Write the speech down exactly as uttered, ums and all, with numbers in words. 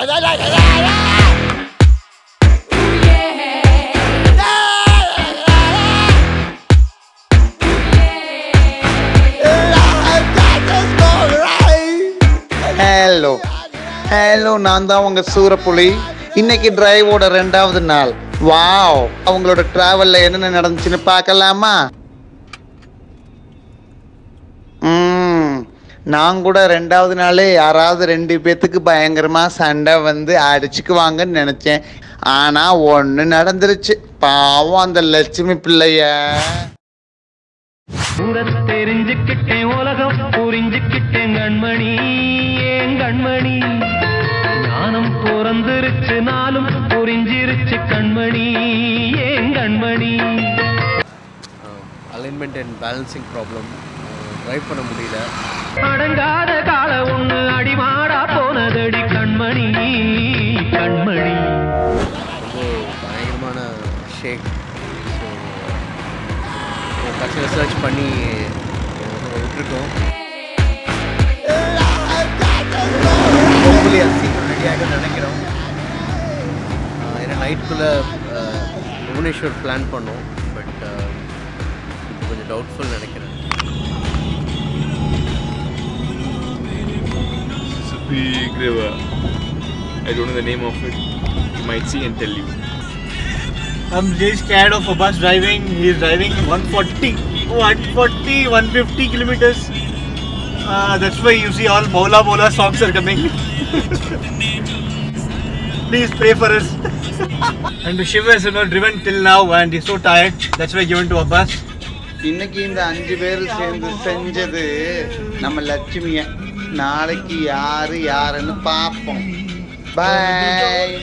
Hello hello, நான் தான் உங்க சூரப்புலி. இன்னைக்கு டிரைவோட ரெண்டாவது நாள். வாவ், அவங்களோட டிராவல்ல என்னென்ன நடந்துச்சுன்னு பார்க்கலாமா? ம் நான் கூட ரெண்டாவது நாளே யாராவது ரெண்டு பேத்துக்கு பயங்கரமா சண்டை வந்து அடிச்சுக்குவாங்கன்னு நினைச்சேன். ஆனா ஒண்ணு நடந்துருச்சு. பாவம் அந்த லட்சுமி பிள்ளைய. தெரிஞ்சுக்கிட்டேன் உலகம் புரிஞ்சுக்கிட்டேன் கண்மணி ஏன் கண்மணி ஞானம் பிறந்திருச்சு நாளும் புரிஞ்சிருச்சு கண்மணி ஏன் Kanmani. Alignment and balancing problem, drive பண்ண முடியல. அடங்காத கால ஒண்ணு அடிமாடா போனதடி கண்மணி கண்மணி. ரொம்ப பயங்கரமான ஷேக். ஸோ கடைசியில் சர்ச் பண்ணி விட்டுருக்கோம். சீக்கிரம் ரெடியாக நினைக்கிறோம். ஏன்னா நைட்டுக்குள்ளே புவனேஸ்வர் பிளான் பண்ணோம். பட் இப்போ கொஞ்சம் டவுட்ஃபுல் நினைக்கிறேன். It's a big river. I don't know the name of it. You might see and tell you. I'm really scared of a bus driving. He's driving one forty, one fifty kilometers. Uh, that's why you see all Mola Mola songs are coming. Please pray for us. And Shiva has not driven till now and he's so tired. That's why given to a bus. இன்னைக்கு இந்த அஞ்சு பேர் சேர்ந்து செஞ்சது நம்ம லட்சுமிய. நாளைக்கு யாரு யாருன்னு பார்ப்போம். பாய்.